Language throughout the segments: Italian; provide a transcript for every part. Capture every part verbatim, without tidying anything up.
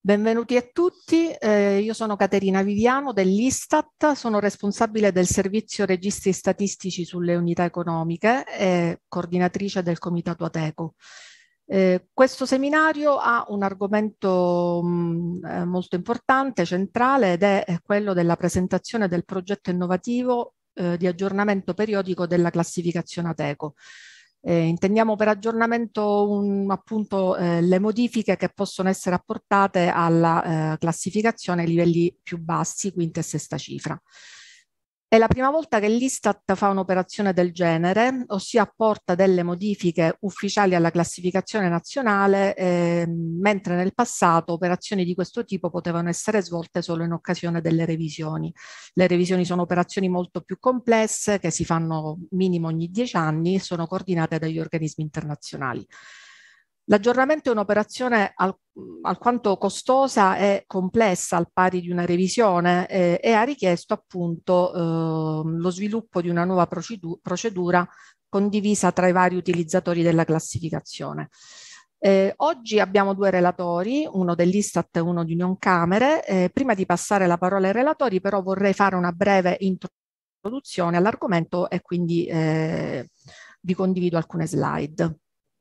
Benvenuti a tutti, eh, io sono Caterina Viviano dell'Istat, sono responsabile del servizio registri statistici sulle unità economiche e coordinatrice del Comitato Ateco. Eh, questo seminario ha un argomento mh, eh, molto importante, centrale, ed è, è quello della presentazione del progetto innovativo eh, di aggiornamento periodico della classificazione Ateco. Eh, intendiamo per aggiornamento un, appunto eh, le modifiche che possono essere apportate alla eh, classificazione ai livelli più bassi, quinta e sesta cifra. È la prima volta che l'Istat fa un'operazione del genere, ossia apporta delle modifiche ufficiali alla classificazione nazionale, eh, mentre nel passato operazioni di questo tipo potevano essere svolte solo in occasione delle revisioni. Le revisioni sono operazioni molto più complesse che si fanno minimo ogni dieci anni e sono coordinate dagli organismi internazionali. L'aggiornamento è un'operazione al, alquanto costosa e complessa al pari di una revisione eh, e ha richiesto appunto eh, lo sviluppo di una nuova procedu- procedura condivisa tra i vari utilizzatori della classificazione. Eh, oggi abbiamo due relatori, uno dell'Istat e uno di Unioncamere. Eh, prima di passare la parola ai relatori, però vorrei fare una breve introduzione all'argomento e quindi eh, vi condivido alcune slide.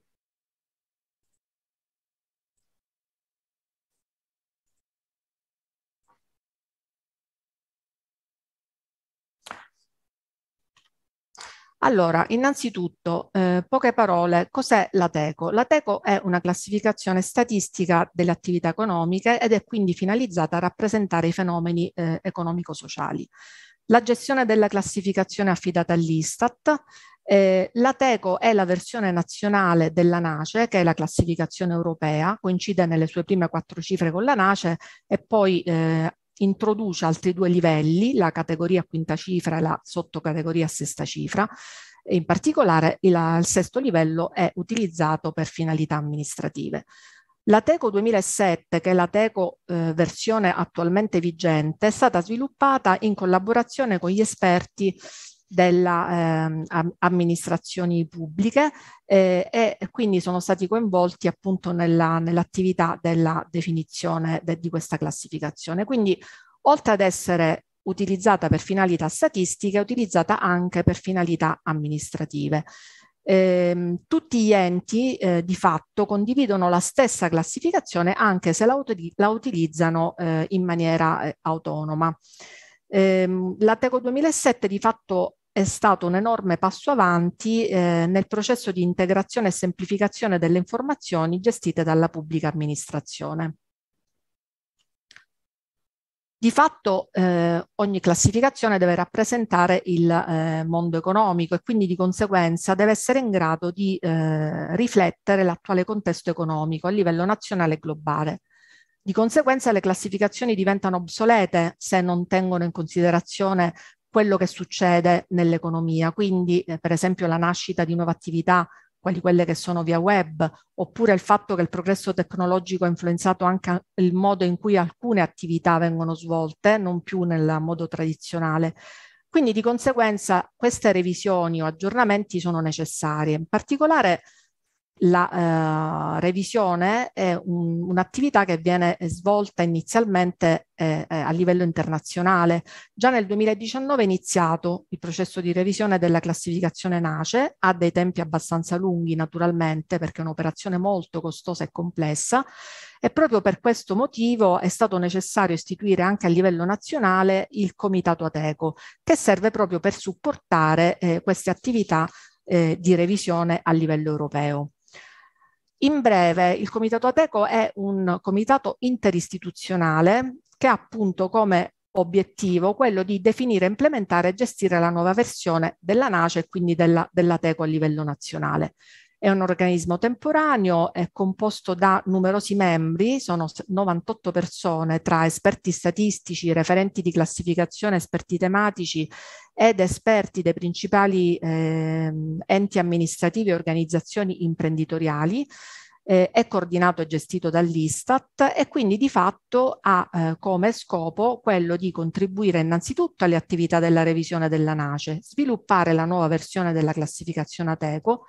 Allora, innanzitutto, eh, poche parole, cos'è l'Ateco? L'Ateco è una classificazione statistica delle attività economiche ed è quindi finalizzata a rappresentare i fenomeni eh, economico-sociali. La gestione della classificazione è affidata all'Istat. Eh, L'Ateco è la versione nazionale della NACE, che è la classificazione europea, coincide nelle sue prime quattro cifre con la NACE e poi eh, introduce altri due livelli, la categoria quinta cifra e la sottocategoria sesta cifra. In particolare il, il sesto livello è utilizzato per finalità amministrative. L'Ateco duemilasette, che è l'Ateco eh, versione attualmente vigente, è stata sviluppata in collaborazione con gli esperti delle eh, amministrazioni pubbliche eh, e quindi sono stati coinvolti appunto nella, nell'attività della definizione de, di questa classificazione. Quindi oltre ad essere utilizzata per finalità statistiche, è utilizzata anche per finalità amministrative. Eh, tutti gli enti eh, di fatto condividono la stessa classificazione anche se la, la utilizzano eh, in maniera eh, autonoma. Eh, L'Ateco duemilasette di fatto è stato un enorme passo avanti eh, nel processo di integrazione e semplificazione delle informazioni gestite dalla pubblica amministrazione. Di fatto eh, ogni classificazione deve rappresentare il eh, mondo economico e quindi di conseguenza deve essere in grado di eh, riflettere l'attuale contesto economico a livello nazionale e globale. Di conseguenza le classificazioni diventano obsolete se non tengono in considerazione quello che succede nell'economia, quindi eh, per esempio la nascita di nuove attività quali quelle che sono via web, oppure il fatto che il progresso tecnologico ha influenzato anche il modo in cui alcune attività vengono svolte, non più nel modo tradizionale. Quindi di conseguenza queste revisioni o aggiornamenti sono necessarie. In particolare la eh, revisione è un, un'attività che viene svolta inizialmente eh, eh, a livello internazionale. Già nel duemiladiciannove è iniziato il processo di revisione della classificazione NACE, ha dei tempi abbastanza lunghi naturalmente perché è un'operazione molto costosa e complessa e proprio per questo motivo è stato necessario istituire anche a livello nazionale il Comitato Ateco, che serve proprio per supportare eh, queste attività eh, di revisione a livello europeo. In breve, il Comitato Ateco è un comitato interistituzionale che ha appunto come obiettivo quello di definire, implementare e gestire la nuova versione della NACE e quindi della, dell'Ateco a livello nazionale. È un organismo temporaneo, è composto da numerosi membri, sono novantotto persone tra esperti statistici, referenti di classificazione, esperti tematici ed esperti dei principali eh, enti amministrativi e organizzazioni imprenditoriali. Eh, è coordinato e gestito dall'Istat e quindi di fatto ha eh, come scopo quello di contribuire innanzitutto alle attività della revisione della NACE, sviluppare la nuova versione della classificazione Ateco,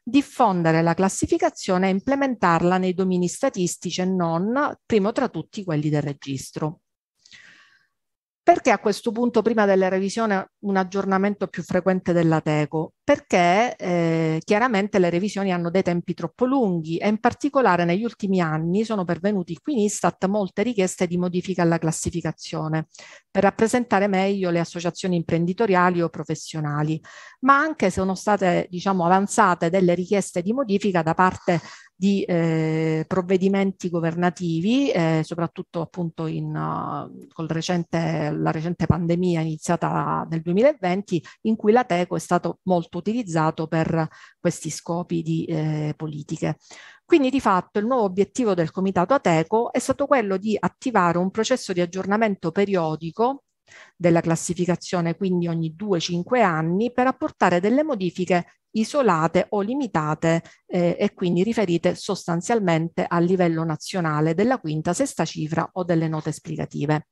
diffondere la classificazione e implementarla nei domini statistici e non, primo tra tutti quelli del registro. Perché a questo punto, prima della revisione, un aggiornamento più frequente dell'Ateco? Perché eh, chiaramente le revisioni hanno dei tempi troppo lunghi e in particolare negli ultimi anni sono pervenuti qui in Istat molte richieste di modifica alla classificazione per rappresentare meglio le associazioni imprenditoriali o professionali, ma anche sono state, diciamo, avanzate delle richieste di modifica da parte di eh, provvedimenti governativi, eh, soprattutto appunto in, uh, col recente, la recente pandemia iniziata nel duemilaventi, in cui l'Ateco è stato molto utilizzato per questi scopi di eh, politiche. Quindi di fatto il nuovo obiettivo del Comitato Ateco è stato quello di attivare un processo di aggiornamento periodico della classificazione, quindi ogni due cinque anni, per apportare delle modifiche isolate o limitate eh, e quindi riferite sostanzialmente a livello nazionale della quinta, sesta cifra o delle note esplicative.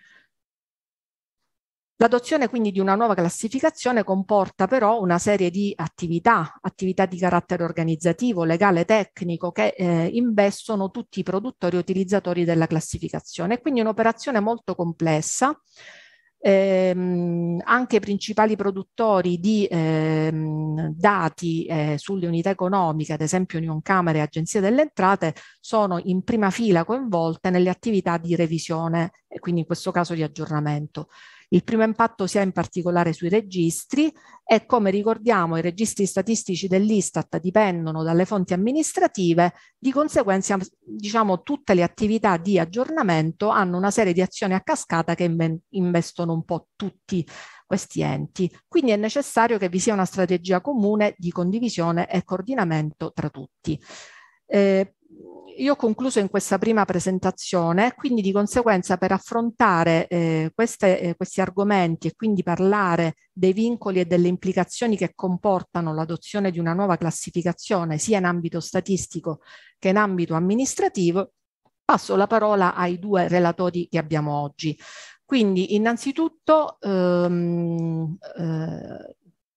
L'adozione quindi di una nuova classificazione comporta però una serie di attività, attività di carattere organizzativo, legale, tecnico, che eh, investono tutti i produttori e utilizzatori della classificazione. Quindi un'operazione molto complessa. Ehm, anche i principali produttori di ehm, dati eh, sulle unità economiche, ad esempio Unioncamere e Agenzia delle Entrate, sono in prima fila coinvolte nelle attività di revisione e quindi in questo caso di aggiornamento. Il primo impatto si ha in particolare sui registri e, come ricordiamo, i registri statistici dell'Istat dipendono dalle fonti amministrative, di conseguenza diciamo tutte le attività di aggiornamento hanno una serie di azioni a cascata che investono un po' tutti questi enti. Quindi è necessario che vi sia una strategia comune di condivisione e coordinamento tra tutti. Eh, Io ho concluso in questa prima presentazione, quindi di conseguenza per affrontare eh, queste, eh, questi argomenti e quindi parlare dei vincoli e delle implicazioni che comportano l'adozione di una nuova classificazione sia in ambito statistico che in ambito amministrativo, passo la parola ai due relatori che abbiamo oggi. Quindi innanzitutto ehm, eh,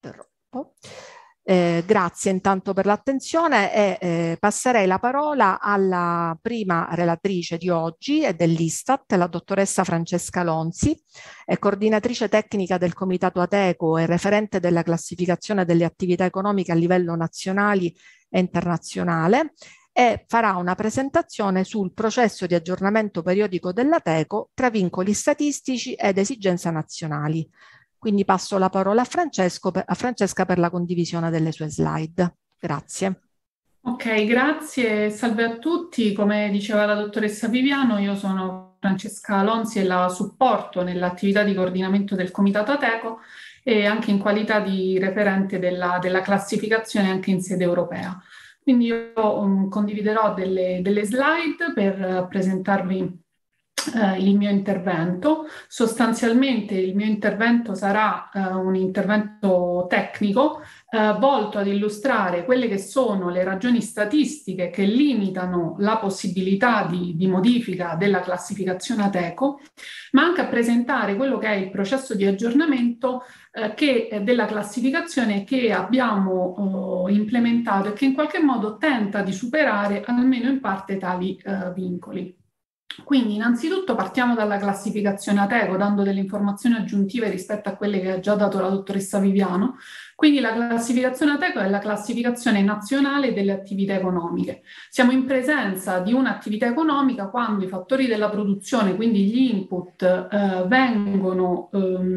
Eh, grazie intanto per l'attenzione e eh, passerei la parola alla prima relatrice di oggi e dell'Istat, la dottoressa Francesca Lonzi, è coordinatrice tecnica del Comitato Ateco e referente della classificazione delle attività economiche a livello nazionale e internazionale, e farà una presentazione sul processo di aggiornamento periodico dell'Ateco tra vincoli statistici ed esigenze nazionali. Quindi passo la parola a, Francesco, a Francesca per la condivisione delle sue slide. Grazie. Ok, grazie, salve a tutti. Come diceva la dottoressa Viviano, io sono Francesca Lonzi e la supporto nell'attività di coordinamento del Comitato Ateco e anche in qualità di referente della, della classificazione anche in sede europea. Quindi io um, condividerò delle, delle slide per uh, presentarvi Uh, il mio intervento. Sostanzialmente il mio intervento sarà uh, un intervento tecnico uh, volto ad illustrare quelle che sono le ragioni statistiche che limitano la possibilità di, di modifica della classificazione Ateco, ma anche a presentare quello che è il processo di aggiornamento uh, che, eh, della classificazione che abbiamo uh, implementato e che in qualche modo tenta di superare almeno in parte tali uh, vincoli. Quindi innanzitutto partiamo dalla classificazione Ateco, dando delle informazioni aggiuntive rispetto a quelle che ha già dato la dottoressa Viviano. Quindi la classificazione Ateco è la classificazione nazionale delle attività economiche. Siamo in presenza di un'attività economica quando i fattori della produzione, quindi gli input, eh, vengono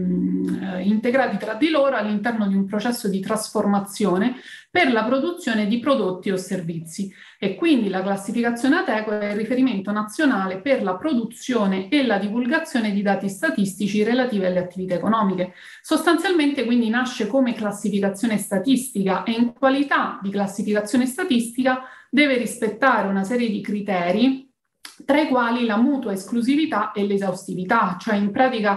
ehm, integrati tra di loro all'interno di un processo di trasformazione per la produzione di prodotti o servizi. E quindi la classificazione Ateco è il riferimento nazionale per la produzione e la divulgazione di dati statistici relativi alle attività economiche. Sostanzialmente quindi nasce come classificazione statistica e in qualità di classificazione statistica deve rispettare una serie di criteri tra i quali la mutua esclusività e l'esaustività, cioè in pratica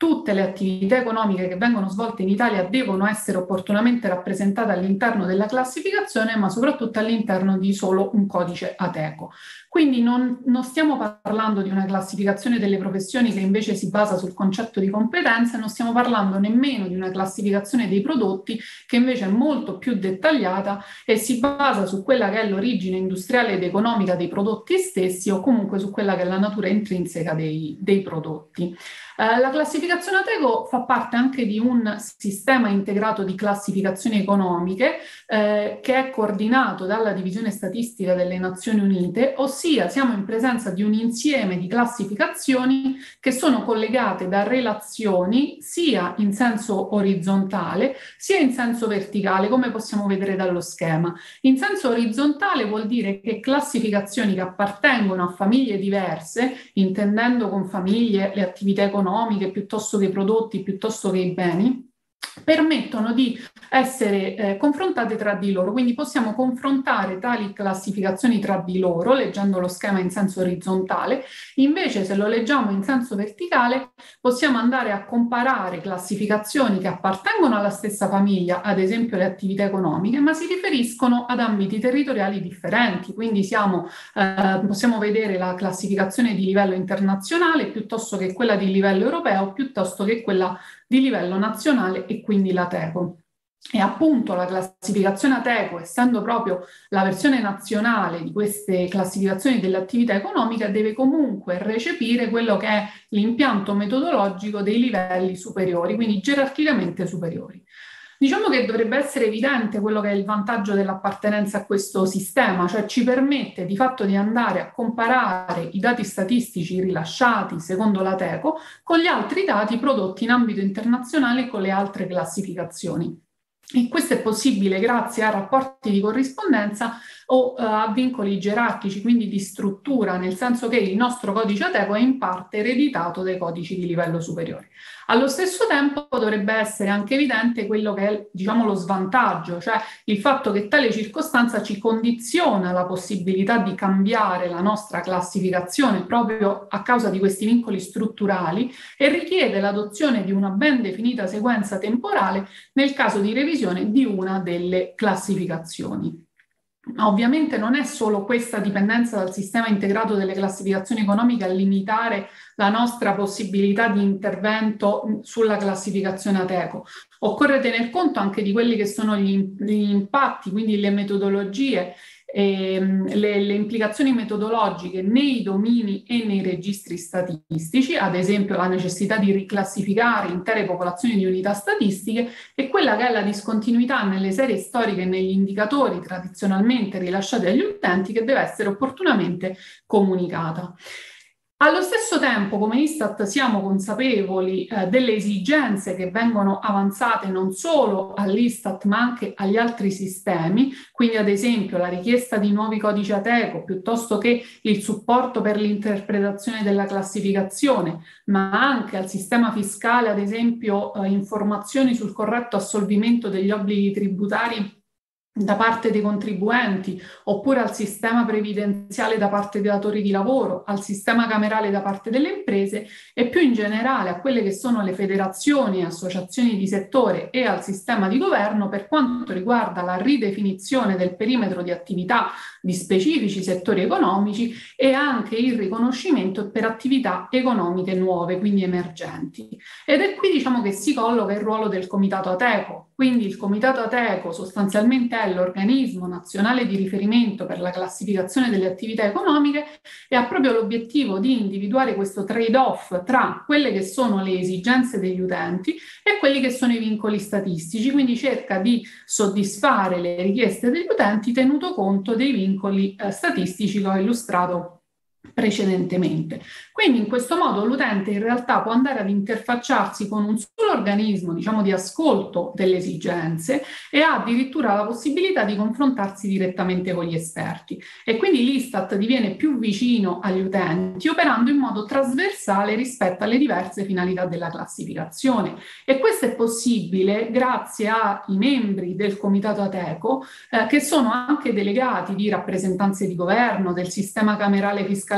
tutte le attività economiche che vengono svolte in Italia devono essere opportunamente rappresentate all'interno della classificazione, ma soprattutto all'interno di solo un codice Ateco. Quindi non, non stiamo parlando di una classificazione delle professioni che invece si basa sul concetto di competenze, non stiamo parlando nemmeno di una classificazione dei prodotti che invece è molto più dettagliata e si basa su quella che è l'origine industriale ed economica dei prodotti stessi o comunque su quella che è la natura intrinseca dei, dei prodotti. Eh, la classificazione Ateco fa parte anche di un sistema integrato di classificazioni economiche eh, che è coordinato dalla Divisione Statistica delle Nazioni Unite, ossia siamo in presenza di un insieme di classificazioni che sono collegate da relazioni sia in senso orizzontale sia in senso verticale, come possiamo vedere dallo schema. In senso orizzontale vuol dire che classificazioni che appartengono a famiglie diverse, intendendo con famiglie le attività economiche, economiche piuttosto che i prodotti, piuttosto che i beni, permettono di essere eh, confrontate tra di loro. Quindi possiamo confrontare tali classificazioni tra di loro leggendo lo schema in senso orizzontale. Invece se lo leggiamo in senso verticale possiamo andare a comparare classificazioni che appartengono alla stessa famiglia, ad esempio le attività economiche, ma si riferiscono ad ambiti territoriali differenti. Quindi siamo, eh, possiamo vedere la classificazione di livello internazionale piuttosto che quella di livello europeo, piuttosto che quella di livello nazionale e quindi l'Ateco. E appunto la classificazione Ateco, essendo proprio la versione nazionale di queste classificazioni delle attività economiche, deve comunque recepire quello che è l'impianto metodologico dei livelli superiori, quindi gerarchicamente superiori. Diciamo che dovrebbe essere evidente quello che è il vantaggio dell'appartenenza a questo sistema, cioè ci permette di fatto di andare a comparare i dati statistici rilasciati secondo l'Ateco con gli altri dati prodotti in ambito internazionale e con le altre classificazioni. E questo è possibile grazie a rapporti di corrispondenza o uh, a vincoli gerarchici, quindi di struttura, nel senso che il nostro codice Ateco è in parte ereditato dai codici di livello superiore. Allo stesso tempo dovrebbe essere anche evidente quello che è, diciamo, lo svantaggio, cioè il fatto che tale circostanza ci condiziona la possibilità di cambiare la nostra classificazione proprio a causa di questi vincoli strutturali e richiede l'adozione di una ben definita sequenza temporale nel caso di revisione di una delle classificazioni. Ma ovviamente non è solo questa dipendenza dal sistema integrato delle classificazioni economiche a limitare la nostra possibilità di intervento sulla classificazione Ateco. Occorre tener conto anche di quelli che sono gli, gli impatti, quindi le metodologie, e, le, le implicazioni metodologiche nei domini e nei registri statistici, ad esempio la necessità di riclassificare intere popolazioni di unità statistiche e quella che è la discontinuità nelle serie storiche e negli indicatori tradizionalmente rilasciati agli utenti che deve essere opportunamente comunicata. Allo stesso tempo, come Istat, siamo consapevoli eh, delle esigenze che vengono avanzate non solo all'Istat ma anche agli altri sistemi, quindi ad esempio la richiesta di nuovi codici Ateco piuttosto che il supporto per l'interpretazione della classificazione, ma anche al sistema fiscale, ad esempio eh, informazioni sul corretto assolvimento degli obblighi tributari da parte dei contribuenti, oppure al sistema previdenziale da parte dei datori di lavoro, al sistema camerale da parte delle imprese e più in generale a quelle che sono le federazioni e associazioni di settore e al sistema di governo per quanto riguarda la ridefinizione del perimetro di attività di specifici settori economici e anche il riconoscimento per attività economiche nuove, quindi emergenti. Ed è qui, diciamo, che si colloca il ruolo del Comitato Ateco. Quindi il Comitato Ateco sostanzialmente è l'organismo nazionale di riferimento per la classificazione delle attività economiche e ha proprio l'obiettivo di individuare questo trade-off tra quelle che sono le esigenze degli utenti e quelli che sono i vincoli statistici, quindi cerca di soddisfare le richieste degli utenti tenuto conto dei vincoli eh, statistici che ho illustrato precedentemente. Quindi in questo modo l'utente in realtà può andare ad interfacciarsi con un solo organismo, diciamo, di ascolto delle esigenze e ha addirittura la possibilità di confrontarsi direttamente con gli esperti. E quindi l'Istat diviene più vicino agli utenti operando in modo trasversale rispetto alle diverse finalità della classificazione. E questo è possibile grazie ai membri del Comitato Ateco eh, che sono anche delegati di rappresentanze di governo, del sistema camerale fiscale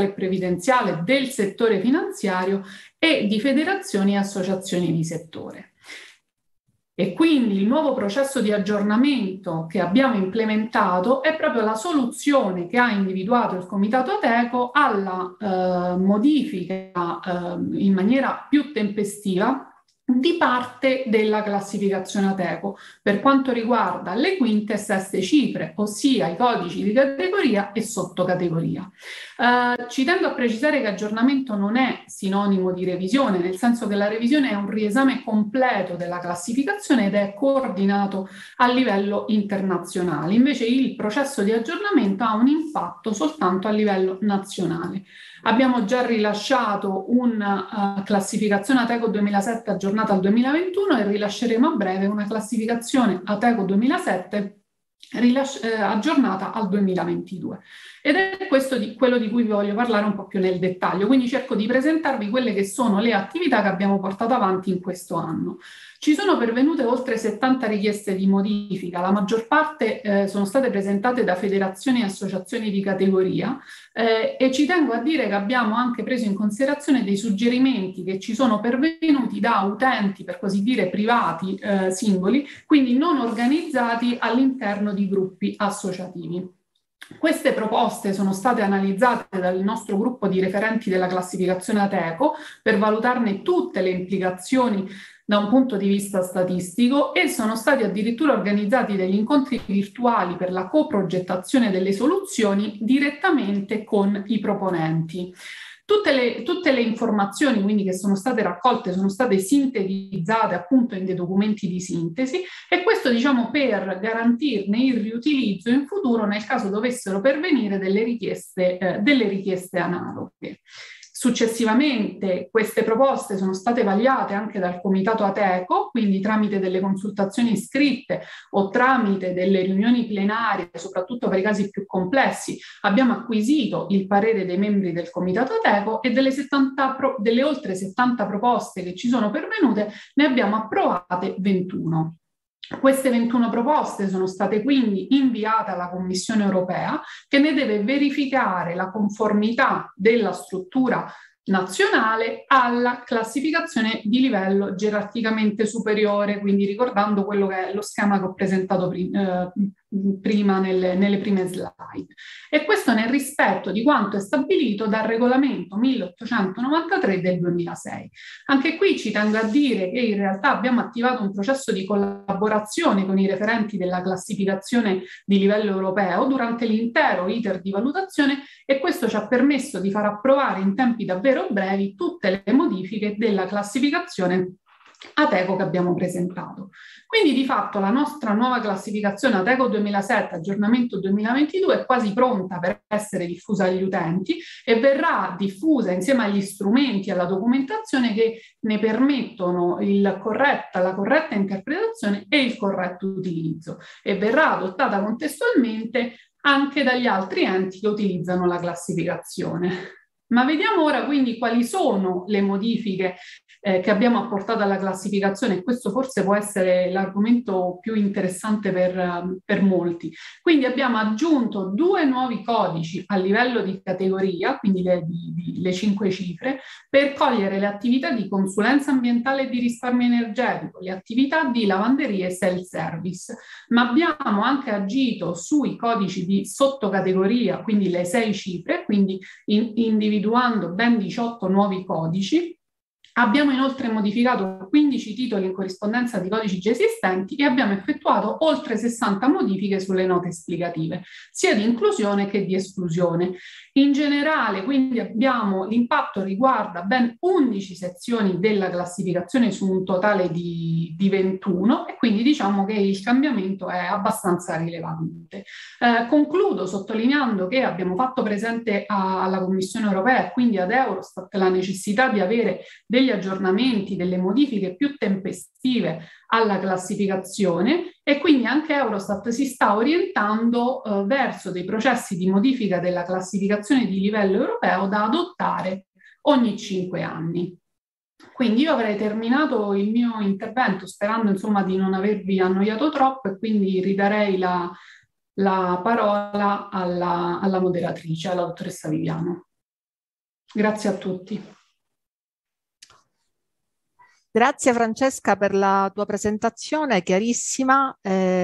e previdenziale, del settore finanziario e di federazioni e associazioni di settore. E quindi il nuovo processo di aggiornamento che abbiamo implementato è proprio la soluzione che ha individuato il Comitato Ateco alla eh, modifica eh, in maniera più tempestiva di parte della classificazione Ateco per quanto riguarda le quinte e seste cifre, ossia i codici di categoria e sottocategoria. Uh, ci tengo a precisare che aggiornamento non è sinonimo di revisione, nel senso che la revisione è un riesame completo della classificazione ed è coordinato a livello internazionale. Invece il processo di aggiornamento ha un impatto soltanto a livello nazionale. Abbiamo già rilasciato una uh, classificazione Ateco duemilasette aggiornata al duemilaventuno e rilasceremo a breve una classificazione Ateco duemilasette rilasci- eh, aggiornata al duemilaventidue. Ed è questo di, quello di cui vi voglio parlare un po' più nel dettaglio, quindi cerco di presentarvi quelle che sono le attività che abbiamo portato avanti in questo anno. Ci sono pervenute oltre settanta richieste di modifica, la maggior parte eh, sono state presentate da federazioni e associazioni di categoria eh, e ci tengo a dire che abbiamo anche preso in considerazione dei suggerimenti che ci sono pervenuti da utenti, per così dire, privati, eh, singoli, quindi non organizzati all'interno di gruppi associativi. Queste proposte sono state analizzate dal nostro gruppo di referenti della classificazione Ateco per valutarne tutte le implicazioni da un punto di vista statistico e sono stati addirittura organizzati degli incontri virtuali per la coprogettazione delle soluzioni direttamente con i proponenti. Tutte le, tutte le informazioni quindi che sono state raccolte sono state sintetizzate appunto in dei documenti di sintesi e questo diciamo per garantirne il riutilizzo in futuro nel caso dovessero pervenire delle richieste, eh, delle richieste analoghe. Successivamente queste proposte sono state vagliate anche dal Comitato Ateco, quindi tramite delle consultazioni scritte o tramite delle riunioni plenarie, soprattutto per i casi più complessi. Abbiamo acquisito il parere dei membri del Comitato Ateco e delle, settanta pro- delle oltre settanta proposte che ci sono pervenute ne abbiamo approvate ventuno. Queste ventuno proposte sono state quindi inviate alla Commissione europea che ne deve verificare la conformità della struttura nazionale alla classificazione di livello gerarchicamente superiore, quindi ricordando quello che è lo schema che ho presentato prima, eh, prima nelle, nelle prime slide. E questo nel rispetto di quanto è stabilito dal regolamento milleottocentonovantatré del duemilasei. Anche qui ci tengo a dire che in realtà abbiamo attivato un processo di collaborazione con i referenti della classificazione di livello europeo durante l'intero iter di valutazione e questo ci ha permesso di far approvare in tempi davvero brevi tutte le modifiche della classificazione Ateco che abbiamo presentato. Quindi di fatto la nostra nuova classificazione Ateco duemilasette, aggiornamento duemilaventidue, è quasi pronta per essere diffusa agli utenti e verrà diffusa insieme agli strumenti e alla documentazione che ne permettono il corretta, la corretta interpretazione e il corretto utilizzo e verrà adottata contestualmente anche dagli altri enti che utilizzano la classificazione. Ma vediamo ora quindi quali sono le modifiche eh, che abbiamo apportato alla classificazione. Questo forse può essere l'argomento più interessante per, per molti. Quindi abbiamo aggiunto due nuovi codici a livello di categoria, quindi le, di, di, le cinque cifre, per cogliere le attività di consulenza ambientale e di risparmio energetico, le attività di lavanderia e self-service. Ma abbiamo anche agito sui codici di sottocategoria, quindi le sei cifre, quindi in, individuando ben diciotto nuovi codici. Abbiamo inoltre modificato quindici titoli in corrispondenza di codici già esistenti e abbiamo effettuato oltre sessanta modifiche sulle note esplicative, sia di inclusione che di esclusione. In generale, quindi abbiamo l'impatto riguarda ben undici sezioni della classificazione su un totale di, di ventuno e quindi diciamo che il cambiamento è abbastanza rilevante. Eh, concludo sottolineando che abbiamo fatto presente a, alla Commissione europea e quindi ad Eurostat la necessità di avere degli aggiornamenti, delle modifiche più tempestive alla classificazione e quindi anche Eurostat si sta orientando eh, verso dei processi di modifica della classificazione di livello europeo da adottare ogni cinque anni. Quindi io avrei terminato il mio intervento sperando insomma di non avervi annoiato troppo e quindi ridarei la, la parola alla, alla moderatrice, alla dottoressa Viviano. Grazie a tutti. Grazie Francesca per la tua presentazione chiarissima,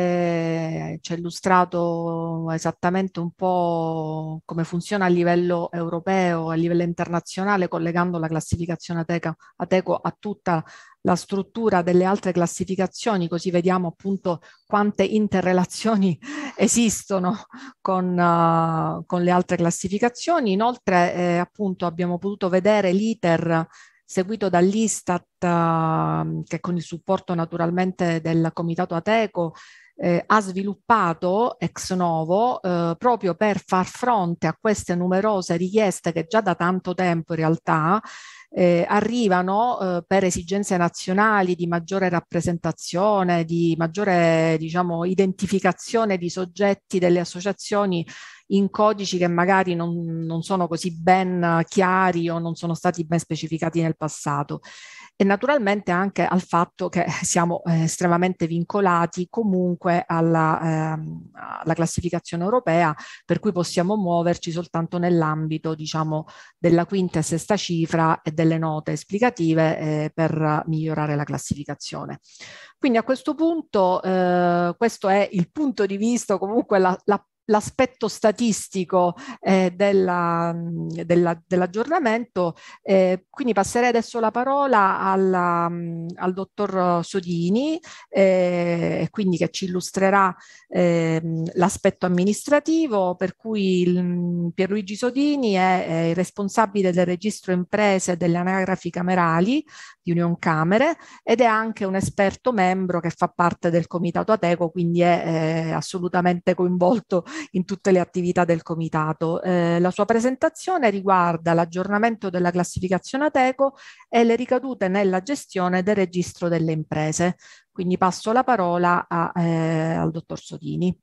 eh, ci ha illustrato esattamente un po' come funziona a livello europeo, a livello internazionale, collegando la classificazione Ateco, Ateco a tutta la struttura delle altre classificazioni, così vediamo appunto quante interrelazioni esistono con, uh, con le altre classificazioni. Inoltre eh, appunto abbiamo potuto vedere l'iter seguito dall'Istat, uh, che con il supporto naturalmente del Comitato Ateco eh, ha sviluppato ex novo eh, proprio per far fronte a queste numerose richieste che già da tanto tempo in realtà eh, arrivano eh, per esigenze nazionali di maggiore rappresentazione, di maggiore, diciamo, identificazione di soggetti delle associazioni in codici che magari non, non sono così ben chiari o non sono stati ben specificati nel passato. E naturalmente anche al fatto che siamo eh, estremamente vincolati comunque alla, ehm, alla classificazione europea, per cui possiamo muoverci soltanto nell'ambito, diciamo, della quinta e sesta cifra e delle note esplicative eh, per migliorare la classificazione. Quindi a questo punto eh, questo è il punto di vista, comunque la, la l'aspetto statistico eh, della, della, dell'aggiornamento. Eh, quindi passerei adesso la parola alla, al dottor Sodini, eh, quindi che ci illustrerà eh, l'aspetto amministrativo, per cui il, Pierluigi Sodini è, è il responsabile del registro imprese delle anagrafi camerali di Union Camere ed è anche un esperto membro che fa parte del Comitato Ateco, quindi è, è assolutamente coinvolto in tutte le attività del comitato. Eh, la sua presentazione riguarda l'aggiornamento della classificazione Ateco e le ricadute nella gestione del registro delle imprese. Quindi passo la parola a, eh, al dottor Sodini.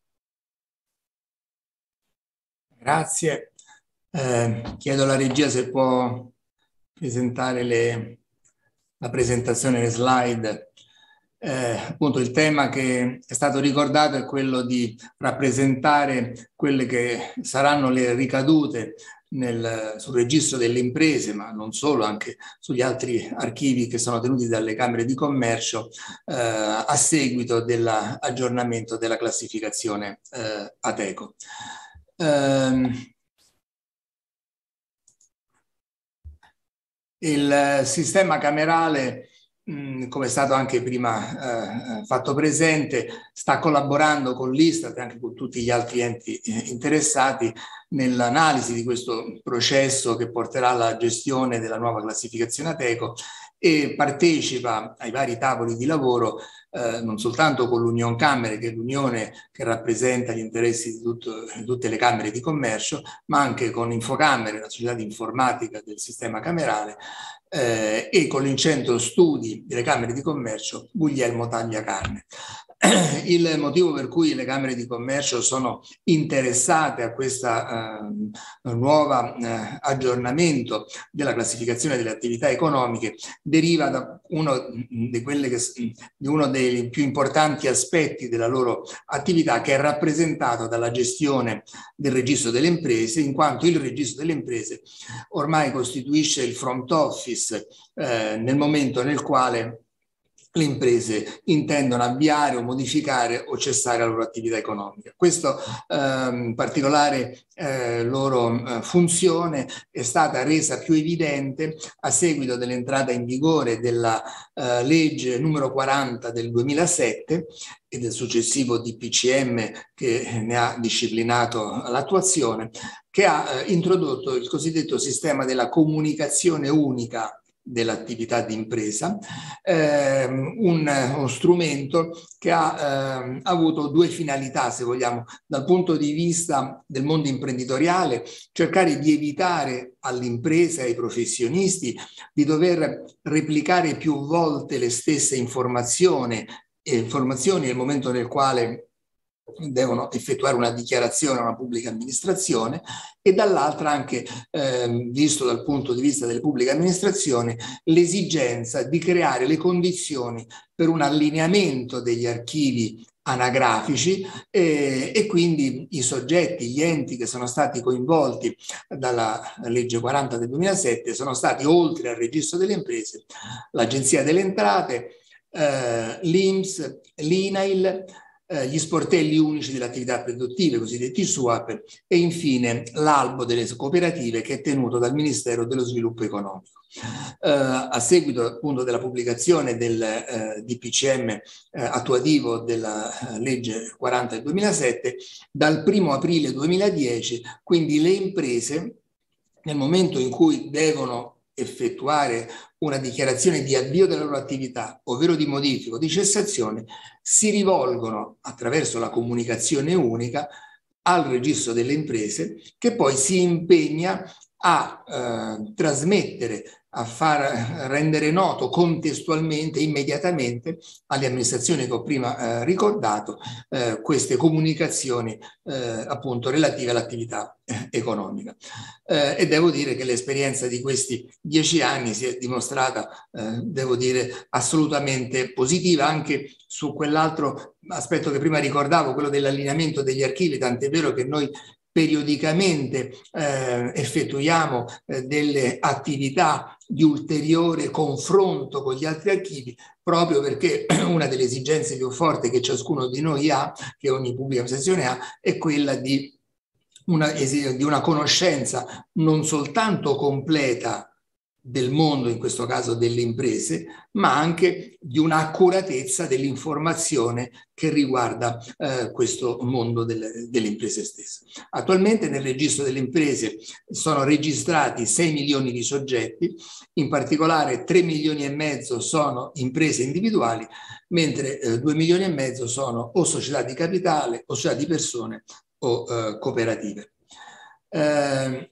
Grazie. Eh, chiedo alla regia se può presentare le, la presentazione, le slide. Eh, appunto il tema che è stato ricordato è quello di rappresentare quelle che saranno le ricadute nel, sul registro delle imprese, ma non solo, anche sugli altri archivi che sono tenuti dalle Camere di Commercio eh, a seguito dell'aggiornamento della classificazione eh, Ateco. Eh, il sistema camerale, come è stato anche prima eh, fatto presente, sta collaborando con l'Istat e anche con tutti gli altri enti eh, interessati nell'analisi di questo processo che porterà alla gestione della nuova classificazione Ateco e partecipa ai vari tavoli di lavoro eh, non soltanto con l'Union Camere, che è l'unione che rappresenta gli interessi di, tutto, di tutte le Camere di Commercio, ma anche con Infocamere, la società di informatica del sistema camerale, Eh, e con il centro studi delle Camere di Commercio Guglielmo Tagliacarne. Il motivo per cui le Camere di Commercio sono interessate a questo eh, nuovo eh, aggiornamento della classificazione delle attività economiche deriva da uno, di quelle che, di uno dei più importanti aspetti della loro attività, che è rappresentato dalla gestione del registro delle imprese, in quanto il registro delle imprese ormai costituisce il front office eh, nel momento nel quale le imprese intendono avviare o modificare o cessare la loro attività economica. Questa eh, particolare eh, loro eh, funzione è stata resa più evidente a seguito dell'entrata in vigore della eh, legge numero quaranta del duemilasette e del successivo D P C M che ne ha disciplinato l'attuazione, che ha eh, introdotto il cosiddetto sistema della comunicazione unica dell'attività di impresa, ehm, un, uno strumento che ha ehm, avuto due finalità, se vogliamo, dal punto di vista del mondo imprenditoriale: cercare di evitare all'impresa e ai professionisti di dover replicare più volte le stesse informazioni, eh, informazioni nel momento nel quale devono effettuare una dichiarazione a una pubblica amministrazione, e dall'altra anche, eh, visto dal punto di vista delle pubbliche amministrazioni, l'esigenza di creare le condizioni per un allineamento degli archivi anagrafici eh, e quindi i soggetti, gli enti che sono stati coinvolti dalla legge quaranta del duemilasette sono stati, oltre al registro delle imprese, l'Agenzia delle Entrate, eh, l'I N P S, l'I N A I L, eh, gli sportelli unici delle attività produttive, cosiddetti S U A P, e infine l'albo delle cooperative che è tenuto dal Ministero dello Sviluppo Economico. Eh, a seguito appunto della pubblicazione del eh, D P C M eh, attuativo della eh, legge quaranta del duemilasette, dal primo aprile duemiladieci, quindi le imprese, nel momento in cui devono effettuare una dichiarazione di avvio della loro attività, ovvero di modifica o di cessazione, si rivolgono attraverso la comunicazione unica al registro delle imprese, che poi si impegna a eh, trasmettere, a far rendere noto contestualmente, immediatamente, alle amministrazioni che ho prima eh, ricordato, eh, queste comunicazioni eh, appunto relative all'attività eh, economica. Eh, e devo dire che l'esperienza di questi dieci anni si è dimostrata, eh, devo dire, assolutamente positiva anche su quell'altro aspetto che prima ricordavo, quello dell'allineamento degli archivi, tant'è vero che noi periodicamente eh, effettuiamo eh, delle attività di ulteriore confronto con gli altri archivi, proprio perché una delle esigenze più forti che ciascuno di noi ha, che ogni pubblica amministrazione ha, è quella di una, di una conoscenza non soltanto completa del mondo, in questo caso delle imprese, ma anche di un'accuratezza dell'informazione che riguarda eh, questo mondo delle, delle imprese stesse. Attualmente nel registro delle imprese sono registrati sei milioni di soggetti, in particolare tre milioni e mezzo sono imprese individuali, mentre eh, due milioni e mezzo sono o società di capitale, o società di persone o eh, cooperative. Eh,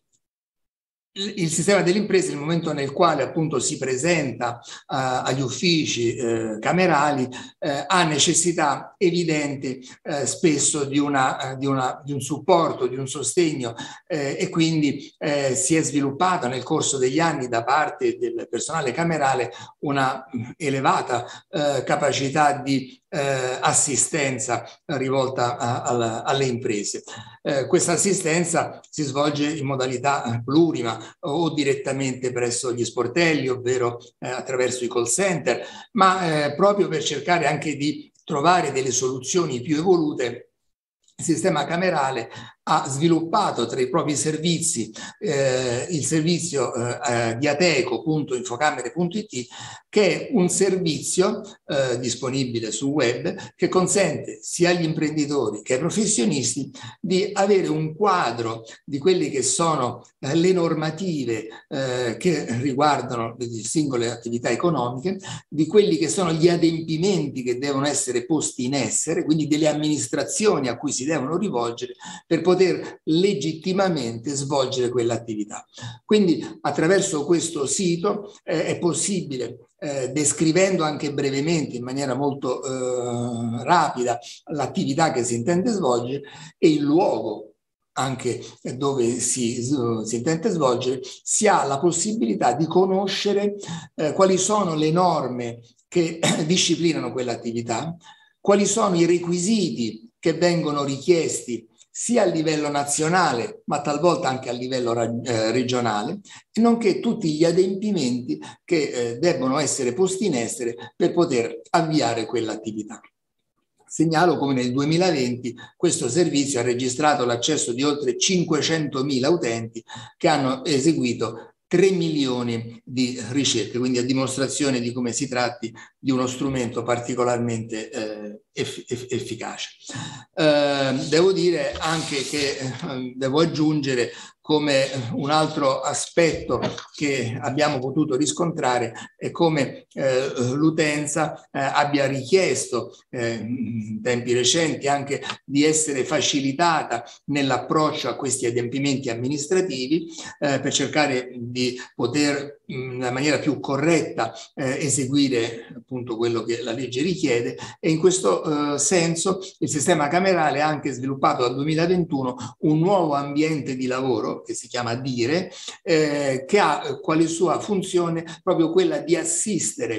Il sistema delle imprese, nel momento nel quale appunto si presenta uh, agli uffici uh, camerali, uh, ha necessità evidente uh, spesso di, una, uh, di, una, di un supporto, di un sostegno uh, e quindi uh, si è sviluppata nel corso degli anni da parte del personale camerale una elevata uh, capacità di Eh, assistenza rivolta a, a, alle imprese. Eh, questa assistenza si svolge in modalità plurima o direttamente presso gli sportelli, ovvero eh, attraverso i call center, ma eh, proprio per cercare anche di trovare delle soluzioni più evolute. Il sistema camerale ha sviluppato tra i propri servizi eh, il servizio eh, di ateco punto infocamere punto it, che è un servizio eh, disponibile sul web che consente sia agli imprenditori che ai professionisti di avere un quadro di quelle che sono eh, le normative eh, che riguardano le singole attività economiche, di quelli che sono gli adempimenti che devono essere posti in essere, quindi delle amministrazioni a cui si devono rivolgere per poter poter legittimamente svolgere quell'attività. Quindi attraverso questo sito eh, è possibile, eh, descrivendo anche brevemente in maniera molto eh, rapida l'attività che si intende svolgere e il luogo anche dove si, si intende svolgere, si ha la possibilità di conoscere eh, quali sono le norme che disciplinano quell'attività, quali sono i requisiti che vengono richiesti sia a livello nazionale, ma talvolta anche a livello eh, regionale, nonché tutti gli adempimenti che eh, debbono essere posti in essere per poter avviare quell'attività. Segnalo come nel duemilaventi questo servizio ha registrato l'accesso di oltre cinquecentomila utenti che hanno eseguito tre milioni di ricerche, quindi a dimostrazione di come si tratti di uno strumento particolarmente eh, eff eff efficace. Eh, devo dire anche che, eh, devo aggiungere come un altro aspetto che abbiamo potuto riscontrare è come eh, l'utenza eh, abbia richiesto eh, in tempi recenti anche di essere facilitata nell'approccio a questi adempimenti amministrativi eh, per cercare di poter in maniera più corretta eh, eseguire appunto quello che la legge richiede, e in questo eh, senso il sistema camerale ha anche sviluppato dal duemilaventuno un nuovo ambiente di lavoro che si chiama Dire, eh, che ha quale sua funzione proprio quella di assistere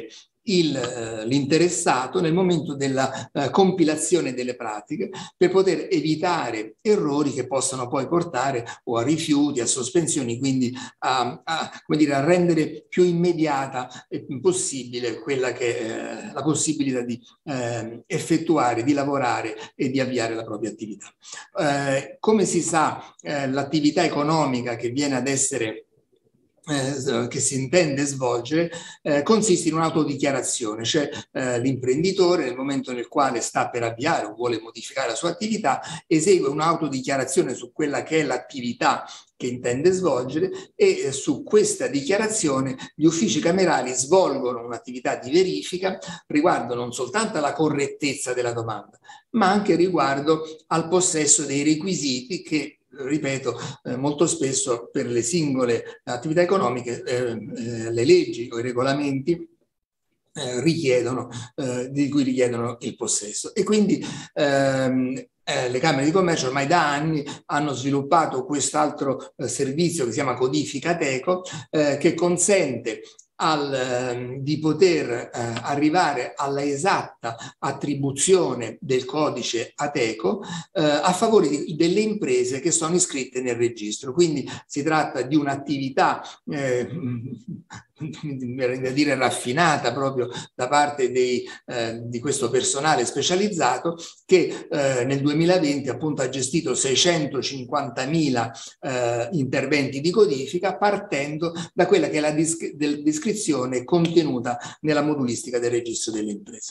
l'interessato nel momento della eh, compilazione delle pratiche, per poter evitare errori che possano poi portare o a rifiuti, a sospensioni, quindi a, a, come dire, a rendere più immediata e possibile quella che eh, la possibilità di eh, effettuare, di lavorare e di avviare la propria attività. Eh, come si sa, eh, l'attività economica che viene ad essere Eh, che si intende svolgere eh, consiste in un'autodichiarazione, cioè eh, l'imprenditore nel momento nel quale sta per avviare o vuole modificare la sua attività esegue un'autodichiarazione su quella che è l'attività che intende svolgere e eh, su questa dichiarazione gli uffici camerali svolgono un'attività di verifica riguardo non soltanto alla correttezza della domanda, ma anche riguardo al possesso dei requisiti che, ripeto, eh, molto spesso per le singole attività economiche eh, eh, le leggi o i regolamenti eh, richiedono, eh, di cui richiedono il possesso. E quindi ehm, eh, le Camere di Commercio ormai da anni hanno sviluppato quest'altro eh, servizio che si chiama Codifica Ateco, eh, che consente Al, eh, di poter eh, arrivare alla esatta attribuzione del codice Ateco eh, a favore di, delle imprese che sono iscritte nel registro. Quindi si tratta di un'attività eh, mi viene da dire raffinata proprio da parte dei, eh, di questo personale specializzato che eh, nel duemilaventi appunto ha gestito seicentocinquantamila eh, interventi di codifica partendo da quella che è la disc- del descrizione contenuta nella modulistica del registro delle imprese.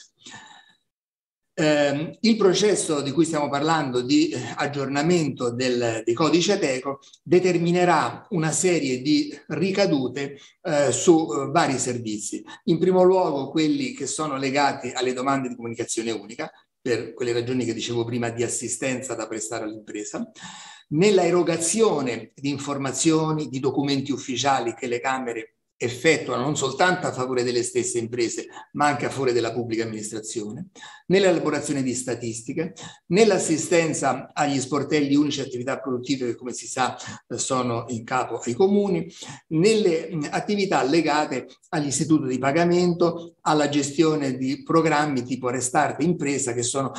Eh, il processo di cui stiamo parlando di eh, aggiornamento del, dei codici Ateco determinerà una serie di ricadute eh, su eh, vari servizi. In primo luogo quelli che sono legati alle domande di comunicazione unica, per quelle ragioni che dicevo prima di assistenza da prestare all'impresa, nella erogazione di informazioni, di documenti ufficiali che le Camere effettuano non soltanto a favore delle stesse imprese, ma anche a favore della pubblica amministrazione, nell'elaborazione di statistiche, nell'assistenza agli sportelli unici attività produttive che, come si sa, sono in capo ai comuni, nelle attività legate agli istituti di pagamento, alla gestione di programmi tipo Restart Impresa, che sono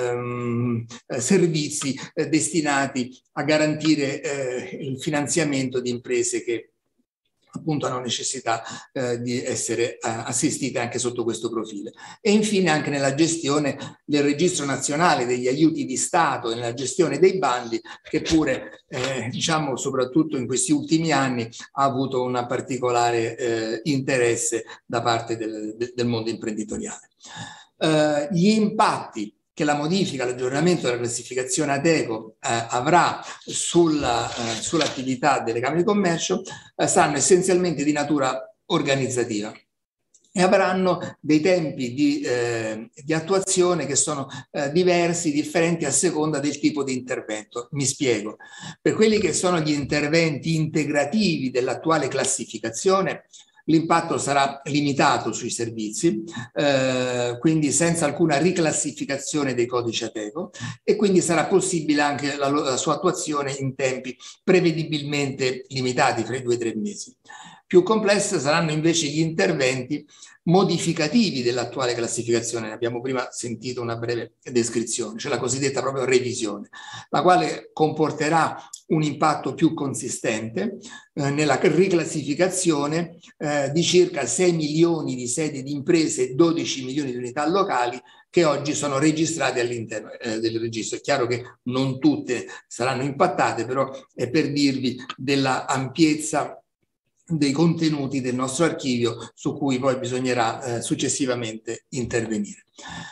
ehm, servizi eh, destinati a garantire eh, il finanziamento di imprese che appunto hanno necessità eh, di essere eh, assistite anche sotto questo profilo. E infine anche nella gestione del registro nazionale degli aiuti di Stato e nella gestione dei bandi, che pure, eh, diciamo, soprattutto in questi ultimi anni ha avuto un particolare eh, interesse da parte del, del mondo imprenditoriale. Eh, gli impatti che la modifica, l'aggiornamento della classificazione Ateco eh, avrà sulla, eh, sull'attività delle Camere di Commercio eh, saranno essenzialmente di natura organizzativa e avranno dei tempi di, eh, di attuazione che sono eh, diversi, differenti a seconda del tipo di intervento. Mi spiego. Per quelli che sono gli interventi integrativi dell'attuale classificazione, l'impatto sarà limitato sui servizi, eh, quindi senza alcuna riclassificazione dei codici Ateco, e quindi sarà possibile anche la, la sua attuazione in tempi prevedibilmente limitati, fra i due e tre mesi. Più complesse saranno invece gli interventi modificativi dell'attuale classificazione. Ne abbiamo prima sentito una breve descrizione, cioè la cosiddetta proprio revisione, la quale comporterà un impatto più consistente eh, nella riclassificazione eh, di circa sei milioni di sedi di imprese e dodici milioni di unità locali che oggi sono registrate all'interno eh, del registro. È chiaro che non tutte saranno impattate, però è per dirvi della ampiezza dei contenuti del nostro archivio su cui poi bisognerà eh, successivamente intervenire.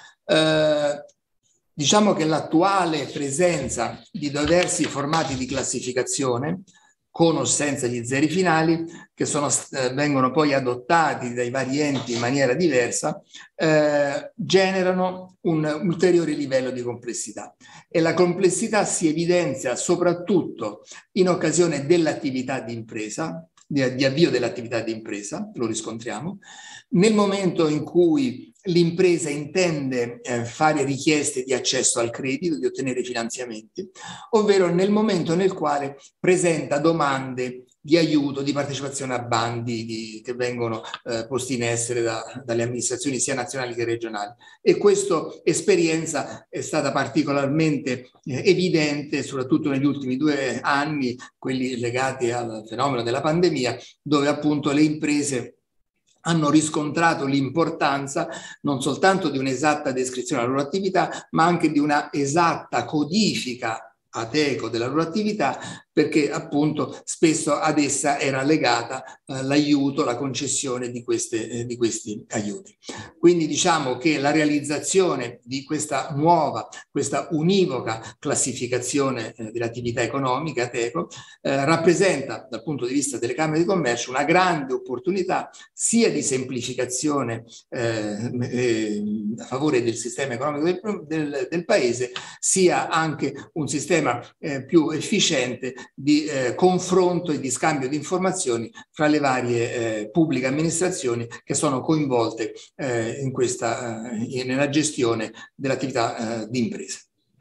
Eh, diciamo che l'attuale presenza di diversi formati di classificazione, con o senza gli zeri finali, che sono, eh, vengono poi adottati dai vari enti in maniera diversa, eh, generano un ulteriore livello di complessità. E la complessità si evidenzia soprattutto in occasione dell'attività di impresa, di, di avvio dell'attività di impresa, lo riscontriamo, nel momento in cui l'impresa intende eh, fare richieste di accesso al credito, di ottenere finanziamenti, ovvero nel momento nel quale presenta domande di aiuto, di partecipazione a bandi di, che vengono eh, posti in essere da, dalle amministrazioni sia nazionali che regionali. E questa esperienza è stata particolarmente eh, evidente, soprattutto negli ultimi due anni, quelli legati al fenomeno della pandemia, dove appunto le imprese hanno riscontrato l'importanza non soltanto di un'esatta descrizione della loro attività, ma anche di una esatta codifica Ateco della loro attività, perché appunto spesso ad essa era legata eh, l'aiuto, la concessione di, queste, eh, di questi aiuti. Quindi diciamo che la realizzazione di questa nuova, questa univoca classificazione eh, delle attività economiche Ateco eh, rappresenta dal punto di vista delle Camere di Commercio una grande opportunità sia di semplificazione eh, eh, a favore del sistema economico del, del, del Paese, sia anche un sistema Eh, più efficiente di eh, confronto e di scambio di informazioni fra le varie eh, pubbliche amministrazioni che sono coinvolte eh, in questa, eh, nella gestione dell'attività eh, di impresa.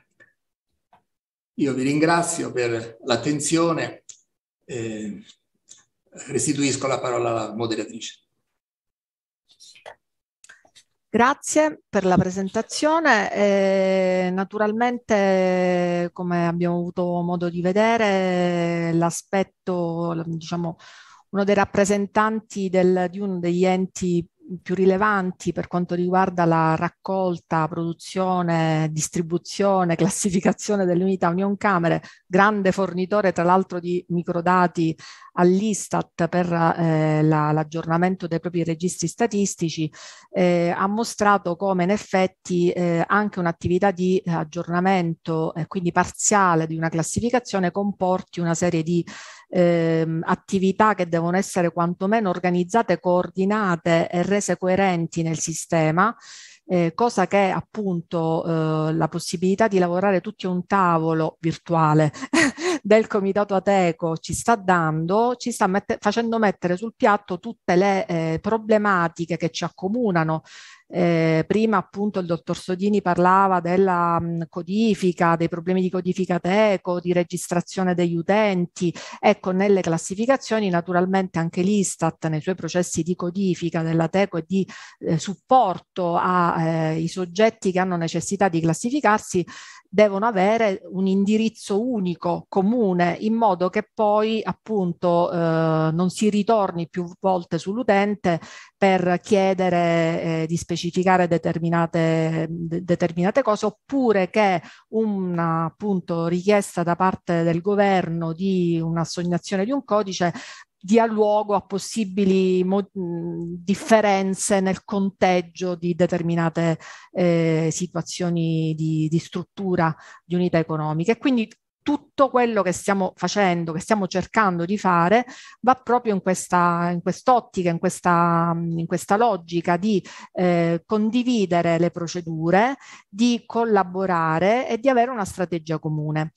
Io vi ringrazio per l'attenzione e restituisco la parola alla moderatrice. Grazie per la presentazione. Eh, naturalmente, come abbiamo avuto modo di vedere, l'aspetto, diciamo, uno dei rappresentanti del, di uno degli enti più rilevanti per quanto riguarda la raccolta, produzione, distribuzione, classificazione delle unità Unioncamere, grande fornitore tra l'altro di microdati all'Istat per eh, l'aggiornamento dei propri registri statistici, eh, ha mostrato come in effetti eh, anche un'attività di aggiornamento, eh, quindi parziale di una classificazione, comporti una serie di eh, attività che devono essere quantomeno organizzate, coordinate e rese coerenti nel sistema. Eh, cosa che appunto eh, la possibilità di lavorare tutti a un tavolo virtuale del Comitato Ateco ci sta dando, ci sta mette facendo mettere sul piatto tutte le eh, problematiche che ci accomunano. Eh, prima appunto il dottor Sodini parlava della mh, codifica, dei problemi di codifica Ateco, di registrazione degli utenti. Ecco, nelle classificazioni naturalmente anche l'Istat nei suoi processi di codifica dell'Ateco e di eh, supporto ai eh, soggetti che hanno necessità di classificarsi devono avere un indirizzo unico, comune, in modo che poi appunto eh, non si ritorni più volte sull'utente per chiedere eh, di specificare determinate, de determinate cose, oppure che una appunto richiesta da parte del governo di un'assegnazione di un codice dia luogo a possibili differenze nel conteggio di determinate eh, situazioni di, di struttura di unità economiche. E quindi tutto quello che stiamo facendo, che stiamo cercando di fare, va proprio in questa in quest'ottica, in questa, in questa logica di eh, condividere le procedure, di collaborare e di avere una strategia comune.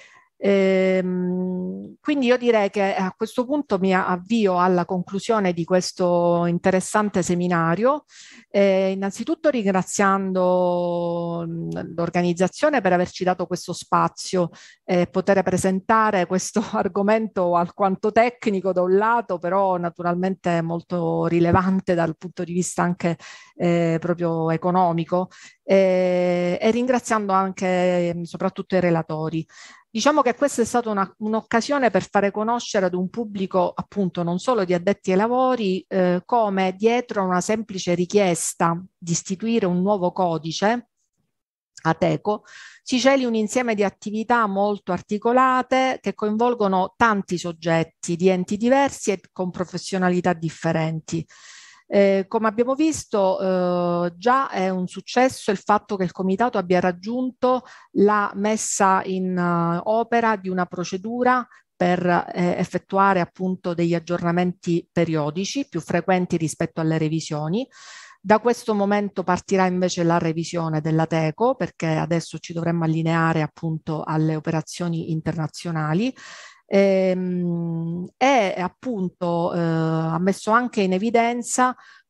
Ehm, quindi io direi che a questo punto mi avvio alla conclusione di questo interessante seminario, eh, innanzitutto ringraziando l'organizzazione per averci dato questo spazio e eh, poter presentare questo argomento alquanto tecnico da un lato, però naturalmente molto rilevante dal punto di vista anche eh, proprio economico, eh, e ringraziando anche soprattutto i relatori. Diciamo che questa è stata un'occasione per fare conoscere ad un pubblico appunto non solo di addetti ai lavori eh, come dietro a una semplice richiesta di istituire un nuovo codice Ateco si celi un insieme di attività molto articolate che coinvolgono tanti soggetti di enti diversi e con professionalità differenti. Eh, come abbiamo visto, eh, già è un successo il fatto che il Comitato abbia raggiunto la messa in uh, opera di una procedura per eh, effettuare appunto degli aggiornamenti periodici più frequenti rispetto alle revisioni. Da questo momento partirà invece la revisione dell'Ateco, perché adesso ci dovremmo allineare appunto alle operazioni internazionali. Ehm, e appunto eh, ha messo anche in evidenza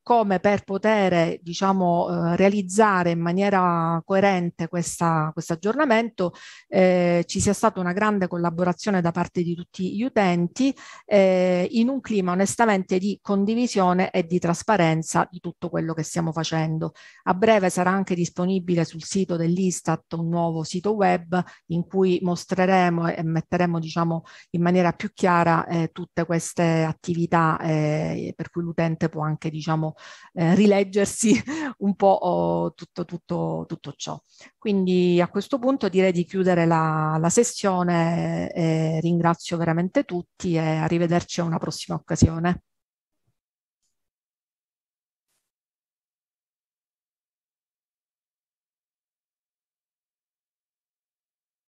come per poter, diciamo, eh, realizzare in maniera coerente questo aggiornamento eh, ci sia stata una grande collaborazione da parte di tutti gli utenti eh, in un clima onestamente di condivisione e di trasparenza di tutto quello che stiamo facendo. A breve sarà anche disponibile sul sito dell'Istat un nuovo sito web in cui mostreremo e metteremo, diciamo, in maniera più chiara eh, tutte queste attività eh, per cui l'utente può anche, diciamo, Eh, rileggersi un po' oh, tutto, tutto, tutto ciò. Quindi a questo punto direi di chiudere la, la sessione e ringrazio veramente tutti e arrivederci a una prossima occasione.